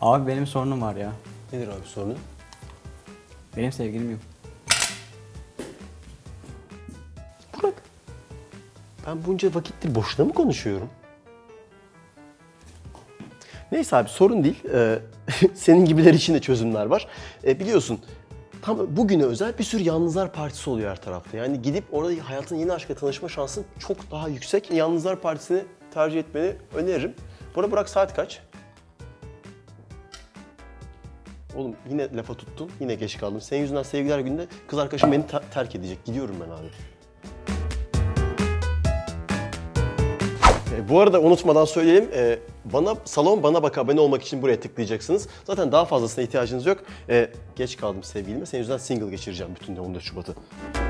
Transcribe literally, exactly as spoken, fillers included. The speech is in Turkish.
Abi benim sorunum var ya. Nedir abi sorunun? Benim sevgilim yok. Burak, ben bunca vakittir boşuna mı konuşuyorum? Neyse abi sorun değil. Ee, senin gibiler için de çözümler var. Ee, biliyorsun tam bugüne özel bir sürü yalnızlar partisi oluyor her tarafta. Yani gidip orada hayatın yeni aşkla tanışma şansın çok daha yüksek. Yalnızlar partisini tercih etmeni öneririm. Bu arada Burak saat kaç? Oğlum yine lafa tuttun, yine geç kaldım. Senin yüzünden sevgiler günde kız arkadaşım beni ter- terk edecek. Gidiyorum ben abi. E, bu arada unutmadan söyleyelim, e, bana salon bana bak abone olmak için buraya tıklayacaksınız. Zaten daha fazlasına ihtiyacınız yok. E, geç kaldım sevgilime, senin yüzünden single geçireceğim bütün de on dört Şubat'ı.